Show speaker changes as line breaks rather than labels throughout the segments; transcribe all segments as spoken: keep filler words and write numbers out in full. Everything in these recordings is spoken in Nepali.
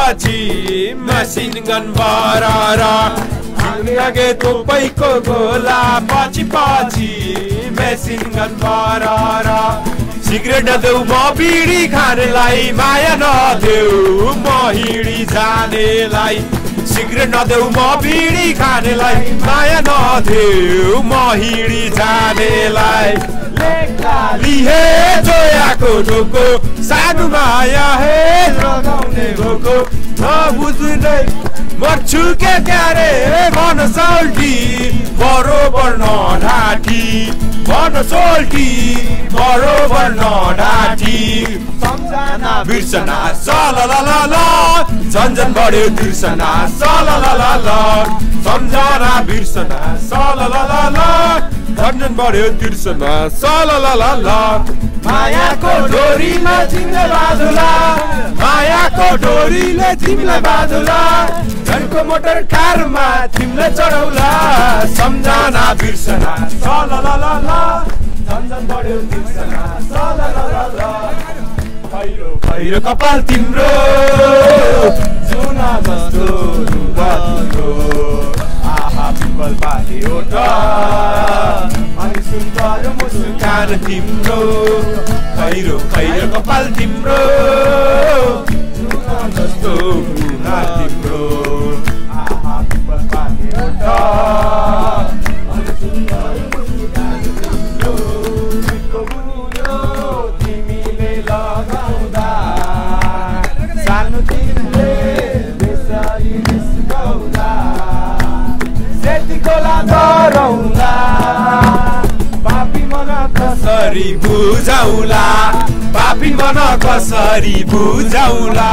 पछि मसिन गन बरारा अगे तोपैको गोला पछि पछि मेसिन गन बरारा सिगरेट नदेऊ म बिडी खानेलाई माया नदेऊ म हिँडी जानेलाई सिगरेट नदेऊ म बिडी खानेलाई माया नदेऊ म हिँडी जानेलाई लिहे जोयाको ढोको सानो माया हे लगाउने घोको नबुझ्दै मर्छु के क्यारे मन सोल्टी बरोबर नढाँटी मन सोल्टी बरोबर नढाँटी सम्झना बिर्सना सलललल झन्झन बढ्यो तिर्सना सलललल सम्झना बिर्सना सलललल झन्झन बढ्यो तिर्सना सलललल मायाको डोरीले तिमीलाई बाँधुला मायाको डोरीले तिमीलाई बाँधुला घरको मोटर कारमा तिमीलाई चढाउला सम्झना बिर्सना सलललल झन्झन बढ्यो तिर्सना सलललल खैरो खैरो कपाल तिम्रो जुना जस्तो रुगा तिम्रो आहा पिपल पाली ओटा अनि सुन्दर मुस्कान तिम्रो खैरो खैरो कपाल तिम्रो जुना जस्तो रुगा तिम्रो आहा पिपल पाली ओटा अनि सुन्दर मुस्कान तिम्रो तिम्रो बुझो तिमीले लगाउँदा सानो तिमीले बेसरी निस्काउँदा सेतीकोला डराउँला पापी मन कसरी बुझाउला पापी मन कसरी बुझाउला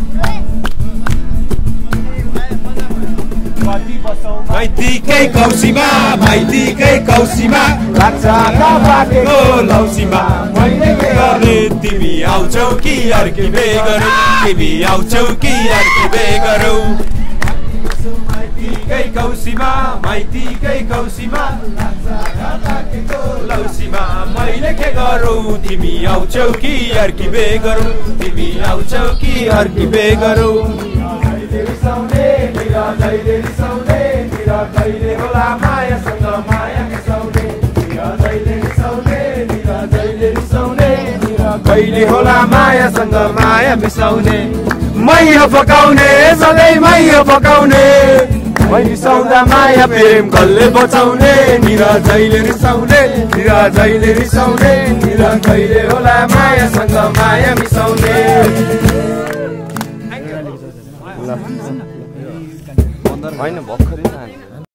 माइतीकै कौसीमा माइतीकै कौसीमा लाग्छ बाटेको लौसीमा मैले के गर्ने तिमी आउँछौ कि अर्की बे गरौ तिमी आउँछौ कि अर्की बे गरौ माइतीकै कौसीमा माइतीकै कौसीमा लाग्छ बाटेको लौसीमा मैले के गरौ तिमी आउँछौ कि अर्की बे गरौ तिमी आउँछौ कि अर्की बे गरौ कहिले होला मायासँग माया मिसाउने कहिले रिसाउने कहिले रिसाउने कहिले होला मायासँग माया मिसाउने मैया पकाउने सधैँ मैया पकाउने मै रिसाउँदा माया प्रेम कसले बचाउने निरा जहिले रिसाउने निरा जहिले रिसाउने निरा कहिले होला मायासँग माया मिसाउने होइन भर्खरै